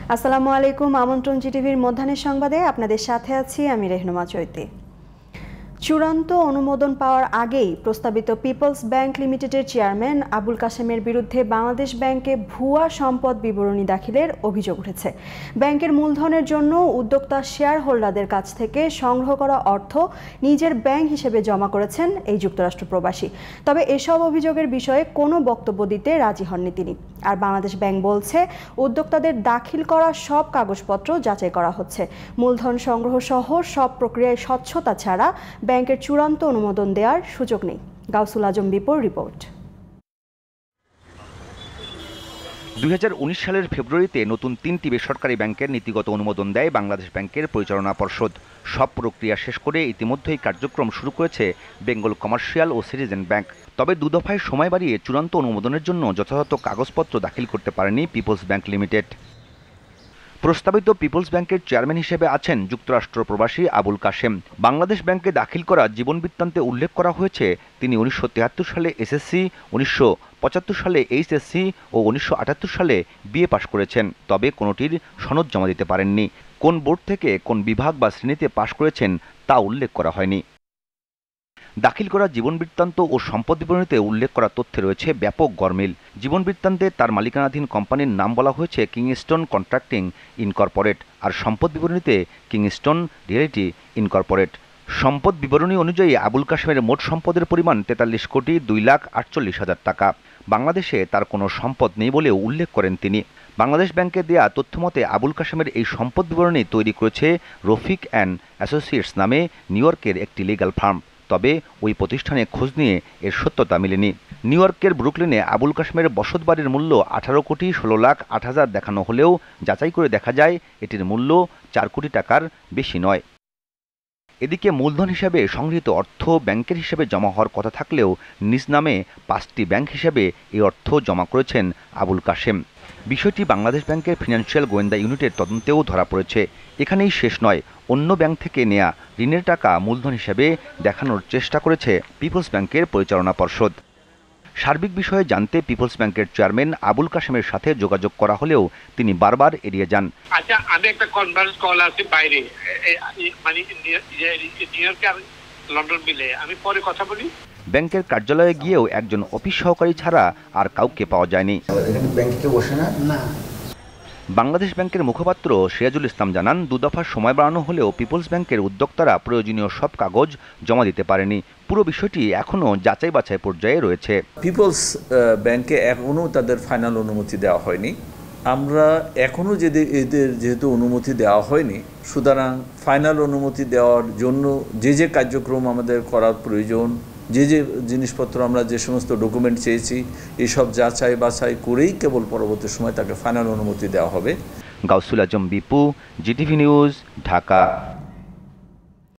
আসসালামু আলাইকুম। আমন্ত্রণ জিটিভির মধ্যাহ্নের সংবাদে আপনাদের সাথে আছি আমি রেহনুমা চৈতি। চূড়ান্ত অনুমোদন পাওয়ার আগেই প্রস্তাবিত পিপলস ব্যাংক লিমিটেডের চেয়ারম্যান আবুল কাশেমের বিরুদ্ধে বাংলাদেশ ব্যাংকে ভুয়া সম্পদ বিবরণী দাখিলের অভিযোগ উঠেছে। ব্যাংকের মূলধনের জন্য উদ্যোক্তা শেয়ার হোল্ডারদের কাছ থেকে সংগ্রহ করা অর্থ নিজের ব্যাংক হিসেবে জমা করেছেন এই যুক্তরাষ্ট্র প্রবাসী। তবে এসব অভিযোগের বিষয়ে কোনো বক্তব্য দিতে রাজি হননি তিনি। আর বাংলাদেশ ব্যাংক বলছে, উদ্যোক্তাদের দাখিল করা সব কাগজপত্র যাচাই করা হচ্ছে। মূলধন সংগ্রহ সহ সব প্রক্রিয়ায় স্বচ্ছতা ছাড়া ব্যাংকের চূড়ান্ত অনুমোদন দেওয়ার সুযোগ নেই। গাউসুল আজম বিপুর রিপোর্ট। 2019 সালের ফেব্রুয়ারিতে নতুন 3টি বেসরকারি ব্যাংকের নীতিগত অনুমোদন দেয় বাংলাদেশ ব্যাংকের পরিচালনা পর্ষদ। সব প্রক্রিয়া শেষ করে ইতিমধ্যেই কার্যক্রম শুরু করেছে বেঙ্গল কমার্শিয়াল ও সিটিজেন ব্যাংক। তবে দুদফায় সময় বাড়িয়ে চূড়ান্ত অনুমোদনের জন্য যথাযথ কাগজপত্র দাখিল করতে পারেনি পিপলস ব্যাংক লিমিটেড। প্রস্তাবিত পিপলস ব্যাংকের চেয়ারম্যান হিসেবে আছেন যুক্তরাষ্ট্র প্রবাসী আবুল কাশেম। বাংলাদেশ ব্যাংকে দাখিল করা জীবন বৃত্তান্তে উল্লেখ করা হয়েছে তিনি 1973 সালে এসএসসি, 1975 সালে এইচএসসি ও 1978 সালে বিএ পাশ করেছেন। তবে কোনোটির সনদ জমা দিতে পারেননি। কোন বোর্ড থেকে কোন বিভাগ বা শ্রেণীতে পাশ করেছেন তা উল্লেখ করা হয়নি। দাখিল করা জীবন বৃত্তান্ত ও সম্পদ বিবরণীতে উল্লেখ করা তথ্যে রয়েছে ব্যাপক গরমিল। জীবন বৃত্তান্তে তার মালিকানাধীন কোম্পানির নাম বলা হয়েছে কিংস্টোন কন্ট্রাক্টিং ইনকর্পোরেট, আর সম্পদ বিবরণীতে কিংস্টোন রিয়েলিটি ইনকর্পোরেট। সম্পদ বিবরণী অনুযায়ী আবুল কাশেমের মোট সম্পদের পরিমাণ 43,02,48,000 টাকা। বাংলাদেশে তার কোনো সম্পদ নেই বলেও উল্লেখ করেন তিনি। বাংলাদেশ ব্যাংকে দেয়া তথ্যমতে আবুল কাশেমের এই সম্পদ বিবরণী তৈরি করেছে রফিক অ্যান্ড অ্যাসোসিয়েটস নামে নিউ ইয়র্কের একটি লিগ্যাল ফার্ম। তবে ওই প্রতিষ্ঠানে খোঁজ নিয়ে এর সত্যতা মেলেনি। নিউ ইয়র্কের ব্রুকলিনে আবুল কাশেমের বসতবাড়ির মূল্য 18,16,08,000 দেখানো হলেও যাচাই করে দেখা যায় এটির মূল্য 4 কোটি টাকার বেশি নয়। এদিকে মূলধন হিসাবে সংগৃহীত অর্থ ব্যাংকের হিসেবে জমা হওয়ার কথা থাকলেও নিজ নামে 5টি ব্যাংক হিসেবে এই অর্থ জমা করেছেন আবুল কাশেম। বিষয়টি বাংলাদেশ ব্যাংকের ফিনান্সিয়াল গোয়েন্দা ইউনিটের তদন্তেও ধরা পড়েছে। এখানেই শেষ নয়, অন্য ব্যাংক থেকে নেয়া ঋণের টাকা মূলধন হিসেবে দেখানোর চেষ্টা করেছে পিপলস ব্যাংকের পরিচালনা পর্ষদ। সার্বিক বিষয়ে জানতে পিপলস ব্যাংকের চেয়ারম্যান আবুল কাশেমের সাথে যোগাযোগ করা হলেও তিনি বারবার এড়িয়ে যান। আচ্ছা, আমি একটা কনফারেন্স কল আছে বাইরে, মানে নিউ ইয়র্কে আর লন্ডন মিলে, আমি পরে কথা বলি। ব্যাংকের কার্যালয়ে গিয়েও একজন অফিস সহকারী ছাড়া আর কাউকে পাওয়া যায়নি। বাংলাদেশ ব্যাংকের মুখপাত্র সিরাজুল ইসলাম জানান, দুদফার সময় বাড়ানো হলেও পিপলস ব্যাংকের উদ্যোক্তারা প্রয়োজনীয় সব কাগজ জমা দিতে পারেনি। পুরো বিষয়টি এখনও যাচাই বাছাই পর্যায়ে রয়েছে। পিপলস ব্যাংকে এখনও তাদের ফাইনাল অনুমতি দেওয়া হয়নি। আমরা এখনও এদের যেহেতু অনুমতি দেওয়া হয়নি, সুতরাং ফাইনাল অনুমতি দেওয়ার জন্য যে কার্যক্রম আমাদের করার প্রয়োজন, যে জিনিসপত্র আমরা যে সমস্ত ডকুমেন্ট চেয়েছি, এসব যাচাই বাছাই করেই কেবল পরবর্তী সময় তাকে ফাইনাল অনুমতি দেওয়া হবে। Gausul Azam Bipu, GTV news, Dhaka.